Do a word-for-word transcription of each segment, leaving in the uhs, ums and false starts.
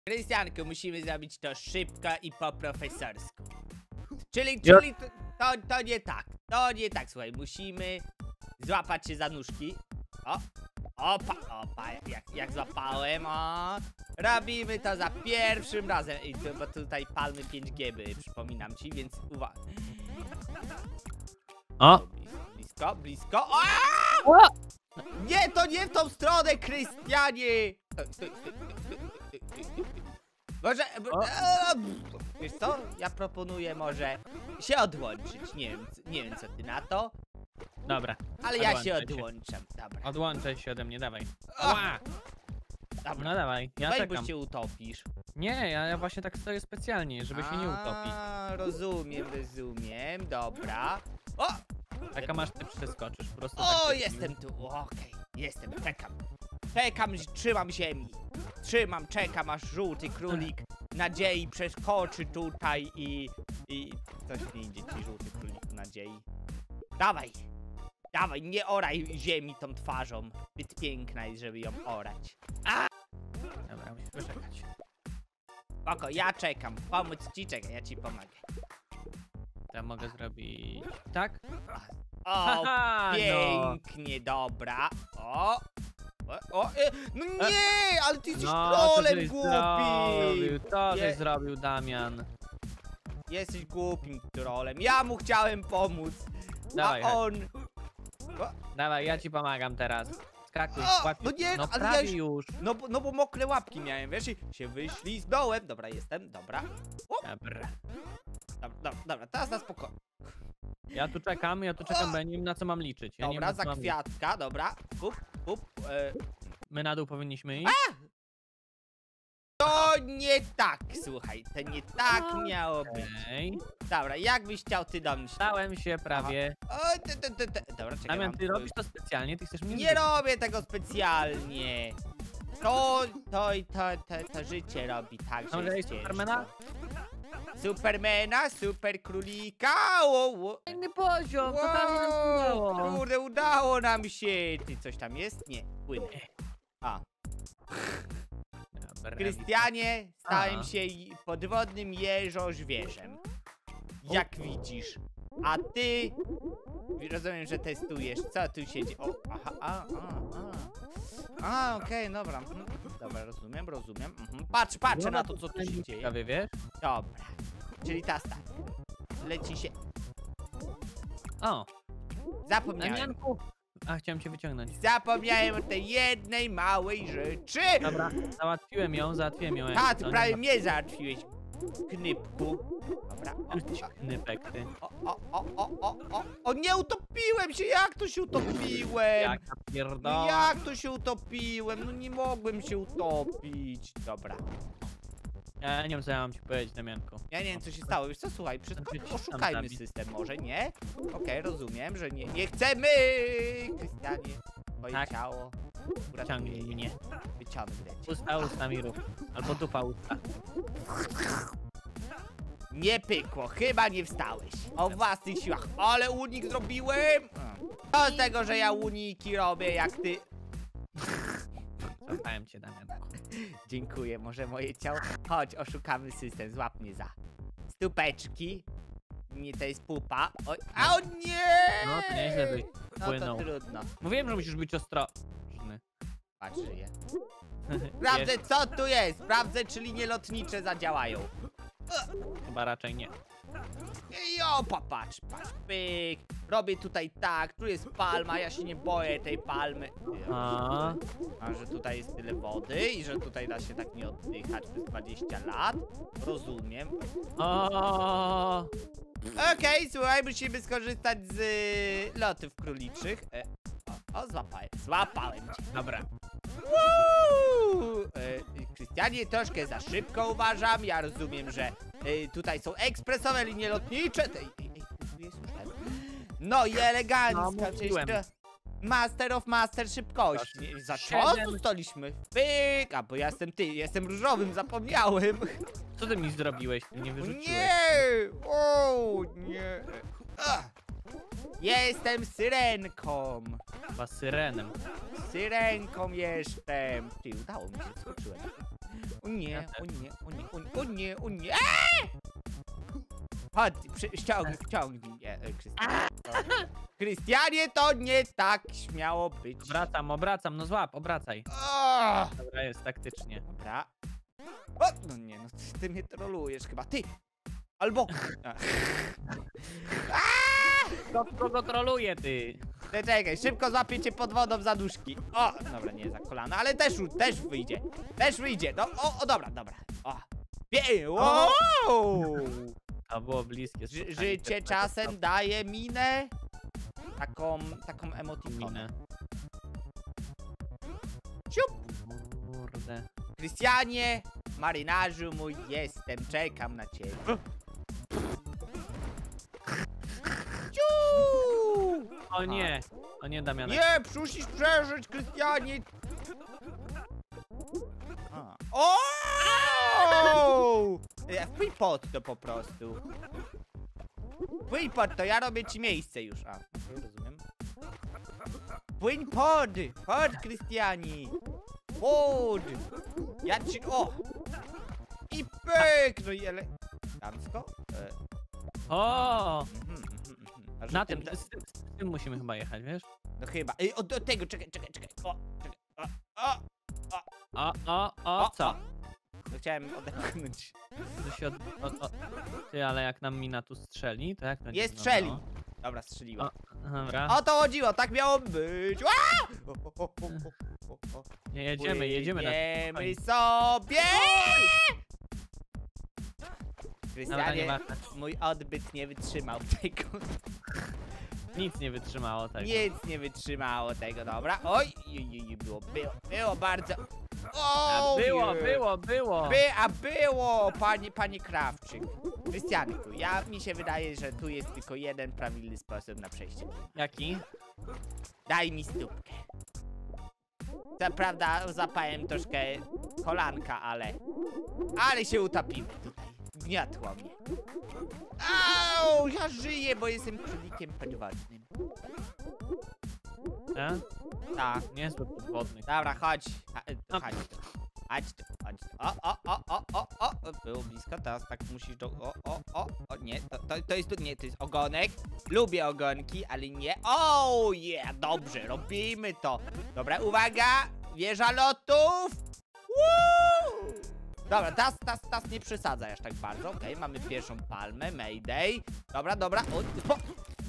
Krystianku, musimy zrobić to szybko i po profesorsku. Czyli, czyli to, to, to nie tak, to nie tak, słuchaj, musimy złapać się za nóżki. O, opa, opa, jak, jak złapałem, o. Robimy to za pierwszym razem, I to, bo tutaj palmy pięć G by, przypominam ci, więc uwaga. O! Blisko, blisko, o! O! Nie, to nie w tą stronę, Krystianie! Stój, stój, stój, stój, stój, stój, stój. Może... Wiesz co? Ja proponuję może się odłączyć. Nie wiem, nie wiem co ty na to. Dobra. Ale ja się Odłączaj się. odłączam. Dobra. Odłączaj się ode mnie, dawaj. O! Ła! Dobra. No dawaj, ja Weź, czekam. bo się utopisz. Nie, ja, ja właśnie tak stoję specjalnie, żeby się nie utopić. A, rozumiem, rozumiem. Dobra. O! Taka masz, ty przeskoczysz po prostu. O, tak jestem tu. Okej, jestem, czekam. Czekam, trzymam ziemi. Trzymam, czekam, aż żółty królik nadziei przeskoczy tutaj i... i... coś nie idzie ci, żółty królik nadziei. Dawaj, dawaj, nie oraj ziemi tą twarzą. Zbyt piękna jest, żeby ją orać. A! Dobra, musisz poczekać. Spoko, ja czekam, pomóc ci, czekaj, ja ci pomogę. Ja mogę zrobić... tak? O, Haha, pięknie, no. Dobra. O, o, o e, no nie, ale ty jesteś No, trolem żeś głupi. zrobił, to Je- żeś zrobił, Damian. Jesteś głupim trolem, ja mu chciałem pomóc. Dawaj, A chodź. on... O, Dawaj, ja ci pomagam teraz. Skakuj, O, łapię. no nie, no ale ja prawie już- już. no, bo- no bo mokre łapki miałem, wiesz, i się wyśliznąłem. Dobra, jestem, dobra. O, Dobra. dobra, dobra, dobra, teraz na spokojnie. Ja tu czekam, ja tu czekam, O! bo ja nie wiem na co mam liczyć. Ja nie Dobra, wiem, na za co mam liczyć. kwiatka, dobra. Pup, pup, e, My na dół powinniśmy iść. to nie tak, słuchaj, to nie tak miało być. Okej. Dobra, jak byś chciał ty do mnie? Stałem się prawie. O, te, te, te, te. Dobra, czekaj, Damian, mam ty tu- robisz to specjalnie, ty chcesz mnie Nie robię tego specjalnie. To, to, to, to, to życie robi tak, że Mam jest grać ciężko. Supermana? Supermana, super królika, o, o. Inny poziom, to tam nam się Wow, udało. kurde, udało nam się. Ty, coś tam jest? Nie, płynę. A, Dobra, Krystianie, stałem A. się i- podwodnym jeżożwierzem. Jak widzisz. A ty... Rozumiem, że testujesz. Co tu się dzieje? O, aha, a, a, a. A, okej, dobra. mhm. Dobra, rozumiem, rozumiem. Mhm. Patrz, patrzę na to, co tu się dzieje. Ciekawie, wiesz? Dobra. Czyli teraz tak. Leci się... O, Zapomniałem. Damianku. A, chciałem cię wyciągnąć. Zapomniałem o tej jednej małej rzeczy. Dobra, załatwiłem ją, załatwiłem ją. A, ty No, prawie nie mnie załatwiłeś. Knypku. Dobra. ma- Jesteś knypek, ty. O, o, o, o, o, o, o, nie utopiłem się, jak to się utopiłem? Jaka pierdoła. Jak to się utopiłem? No nie mogłem się utopić. Dobra. Ja nie wiem, co ja mam ci powiedzieć, Damianku. Ja nie wiem, co się stało. Wiesz co, słuchaj, wszystko Tam się oszukajmy zabić. system może, nie? Okej, rozumiem, że nie, nie chcemy! Krystianie, twoje Tak. ciało uratuję Ciągnij je. mnie. Wyciągnę cię. Usta ustami rób. Albo dupa usta. Nie pykło, chyba nie wstałeś. O własnych siłach, ale unik zrobiłem! Co z tego, że ja uniki robię, jak ty... Złapałem cię, Damianku. Dziękuję, może moje ciało... Chodź, oszukamy system, złap mnie za stópeczki. Nie, to jest pupa. Oj, a o nie! No, to nieźle byś No to płynął. trudno. Mówiłem, że musisz być ostrożny. Patrz, żyje. Sprawdzę, co tu jest. Sprawdzę, czy linie lotnicze zadziałają. Chyba raczej nie. I o, popatrz, patrz, pyk. Robię tutaj tak, tu jest palma, ja się nie boję tej palmy. A, A że tutaj jest tyle wody i że tutaj da się tak nie oddychać przez dwadzieścia lat. Rozumiem. o, Okej, słuchaj, musimy skorzystać z y, lotów króliczych. E, o, o, złapałem, złapałem cię. Dobra. Uuu! E, Krystianie, troszkę za szybko uważam. Ja rozumiem, że e, tutaj są ekspresowe linie lotnicze. Ej, ej, ej, tu jest już ten. No i elegancko. No, mówiłem. przecież to Master of Master szybkości. Proszę. Za Siedem. co staliśmy? Pyk! A bo ja jestem ty, jestem różowym, zapomniałem. Co ty mi zrobiłeś? Ty mnie O wyrzuciłeś. nie! O nie! Ach. Jestem syrenką. Chyba syrenem. Syrenką jestem. Ty, udało mi się, skoczyłem. O nie, Ja o nie, o nie, o nie, o nie, o nie. Eee! Chodź, przy- ściągnij, ściągnij mnie, e, Krystianie. Krystianie, to nie tak śmiało być. Obracam, obracam, no złap, obracaj. O! Dobra, jest taktycznie. Dobra. O, no nie, no ty, ty mnie trolujesz chyba, ty. Albo... A. Kto kogo troluje, ty? Ty, czekaj, szybko złapię cię pod wodą za nóżki. O, dobra, nie za kolana, ale też, też wyjdzie. Też wyjdzie, no, o, o dobra, dobra. O. Bie, wow! To było bliskie. Ży, spotkanie życie pierwszego czasem stopnia. daje minę. Taką, taką emotikonę. Minę. Ciup! Kurde. Krystianie, marynarzu mój, jestem, czekam na ciebie. Ciu! O nie, o nie, Damianek. Nie, musisz przeżyć, Krystianie! A. O! Ja, Wpój pod to po prostu. Płyń pod to, ja robię ci miejsce już. A, okay, rozumiem. Płyń pod! Pod, Krystiani! Pod! Ja ci... O! I pyk! No i ele... Damsko? E, O! mhm, mhm, mhm. A że Na tym tym, ta- z, tym- z tym musimy chyba jechać, wiesz? No chyba. Ej, od, od tego, czekaj, czekaj, czekaj. O, czekaj. O, o, O, o, o, co? No chciałem odepchnąć. To się od, o, o. Ty, ale jak nam mina tu strzeli, to jak to Nie wygląda? strzeli. Dobra, strzeliła. O, dobra. O to chodziło, tak miało być. Ła! O, o, o, o, o, o. Nie, jedziemy, jedziemy na Płyniemy sobie! Dobra, Krystianie, nie machać. mój odbyt nie wytrzymał tego. Nic nie wytrzymało tego. Nic nie wytrzymało tego, dobra. Oj, oj, oj, było, było, było bardzo. A O, było, nie. było, było. By, a było, panie, panie Krawczyk. Krystianku, ja mi się wydaje, że tu jest tylko jeden prawidłowy sposób na przejście. Jaki? Daj mi stópkę. Co prawda zapałem troszkę kolanka, ale... Ale się utapiłem tutaj. Gniotło mnie. Au, ja żyję, bo jestem królikiem podwodnym. E? Tak. Niezły podwodny. Dobra, chodź. Ha- No. Chodź tu. Chodź tu, chodź tu. O, o, o, o, o, o. Było blisko, teraz tak musisz do... O, o, o, o, nie, to, to, to jest tu, nie, to jest ogonek. Lubię ogonki, ale nie. O, yeah, dobrze, robimy to. Dobra, uwaga, wieża lotów. Woo! Dobra, tas, tas, tas nie przesadzaj aż tak bardzo. Okej, mamy pierwszą palmę, Mayday. Dobra, dobra. O, po...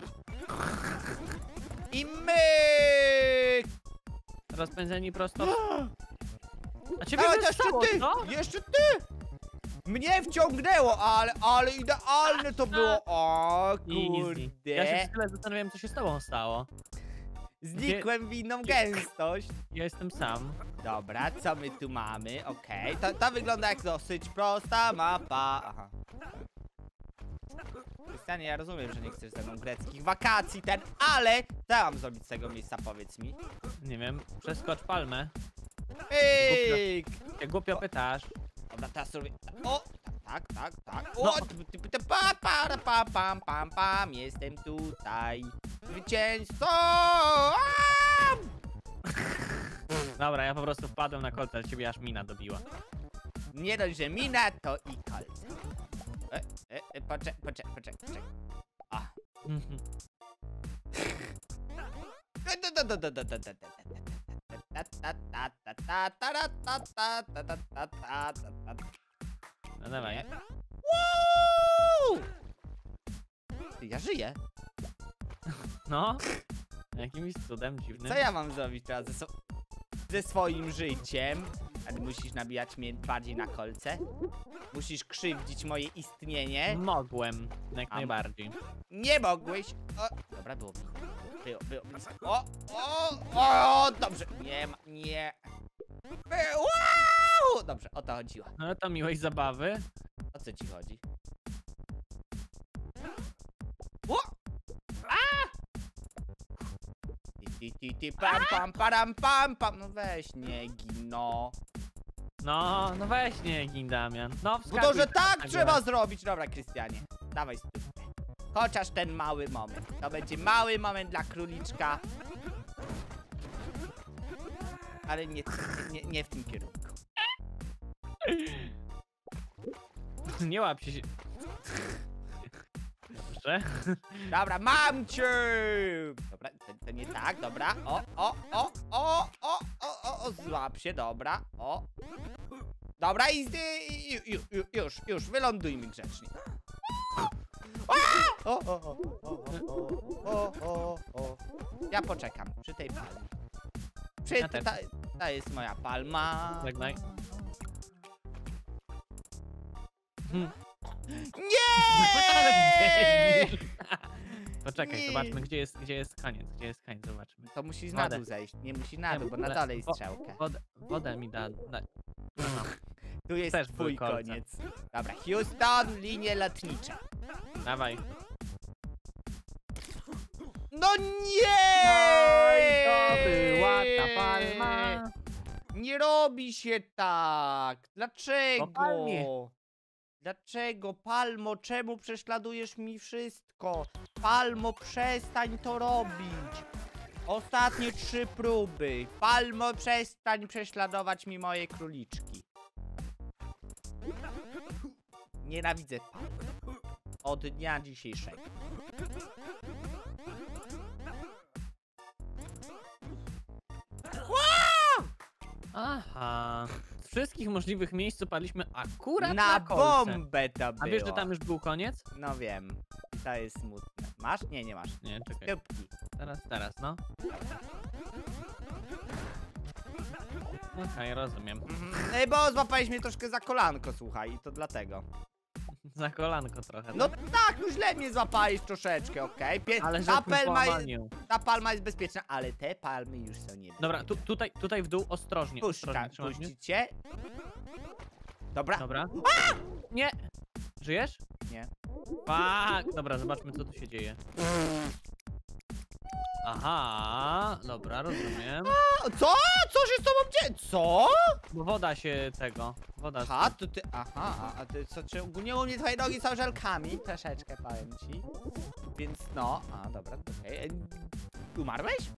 I myk! Rozpędzeni prosto. A ciebie Ale jeszcze wystało, ty! co? Jeszcze ty! Mnie wciągnęło, ale, ale idealne to było. O kurde. Easy. Ja się w tyle zastanawiałem, co się z tobą stało. Znikłem w inną gęstość. Ja jestem sam. Dobra, co my tu mamy? Okej, to, to wygląda jak dosyć prosta mapa. Aha. Krystianie, ja rozumiem, że nie chcesz ze mną greckich wakacji ten, ale co ja mam zrobić z tego miejsca, powiedz mi. Nie wiem, przeskocz palmę. Pyk! Jak głupio pytasz. Dobra, teraz sobie... O! Tak, tak, tak. No. O! ty- ty- ty- Pa, pa, pa, pam, pam, pam. Jestem tutaj. Zwycięzcą! Aaa! Dobra, ja po prostu wpadłem na kolce, ale ciebie aż mina dobiła. Nie dość, że mina, to i kolce. E, e, e, poczekaj, poczekaj, poczekaj, poczekaj. A. No dawaj. Woo! Ty, ja żyję. No. Jakimś cudem dziwnym. Co ja mam zrobić teraz ze, so ze swoim życiem? Ale musisz nabijać mnie bardziej na kolce? Musisz krzywdzić moje istnienie? Mogłem, jak A- najbardziej. Nie mogłeś! O, dobra, było blisko. Było, było blisko. O, o, o, dobrze. Nie ma, nie. Było, wow! Dobrze, o to chodziło. No to miłej zabawy. O co ci chodzi? O! A! Ti, ti, ti, ti, pam, pam, param, pam, pam. No weź, nie gin, no. No, no weź nie gin, Damian. No Bo wskakuj to, że teraz tak na trzeba górę. zrobić. Dobra, Krystianie, dawaj stówkę. Chociaż ten mały moment. To będzie mały moment dla króliczka. Ale nie, nie, nie w tym kierunku. Nie łap się. Dobrze. Dobra, mam cię! Dobra, to, to nie tak, dobra. O, o, o, o, o, o, o, o, złap się, dobra. O. Dobra i zdy, ju, ju, już, już, wylądujmy grzecznie. O, o, o, o, o, o, o, o. Ja poczekam przy tej palmie. Przy, Ja też. ta, ta jest moja palma. Żegnaj. Hmm. Nie! Poczekaj, Nie. zobaczmy gdzie jest, gdzie jest koniec, gdzie jest koniec, zobaczmy. To musisz na Wodę. dół zejść, nie musisz na Nie, dół, w bo na ogóle- dole jest wo- strzałka. Wodę, wodę mi da. da. No. Tu jest też twój były kolce. koniec. Dobra, Houston, linie lotnicze. Dawaj. No nie! To była ta palma. Nie robi się tak. Po Dlaczego? palmie. Dlaczego, Palmo? Czemu prześladujesz mi wszystko? Palmo, przestań to robić. Ostatnie trzy próby. Palmo, przestań prześladować mi moje króliczki. Nienawidzę Palmo. Od dnia dzisiejszego. Aha. Z wszystkich możliwych miejsc upadliśmy akurat Na na kolce. bombę to było. A wiesz, że tam już był koniec? No wiem. To jest smutne. Masz? Nie, nie masz. Nie, czekaj. Dupki. Teraz, teraz, no. Okej, rozumiem. Mhm. Ej, bo złapałeś mnie troszkę za kolanko, słuchaj, i to dlatego. Za kolanko trochę. No tak? tak, no źle mnie złapałeś troszeczkę, okej? Pie- Ale ta, że po palma, łamaniu. ta palma jest bezpieczna, ale te palmy już są niebezpieczne. Dobra, tu, tutaj, tutaj w dół ostrożnie. Puszcza, ostrożnie trzymasz mnie. puścić cię. Dobra. Dobra. Nie! Żyjesz? Nie. Fuck! Dobra, zobaczmy co tu się dzieje. Aha, dobra, rozumiem. O, co? Co się z tobą dzieje? Co? Bo woda się tego. Woda. Aha, to ty, aha, a, a ty co, czy ogólnie u mnie twoje nogi są żelkami? Troszeczkę, powiem ci. Więc no, a dobra, okej. Okay. Umarłeś?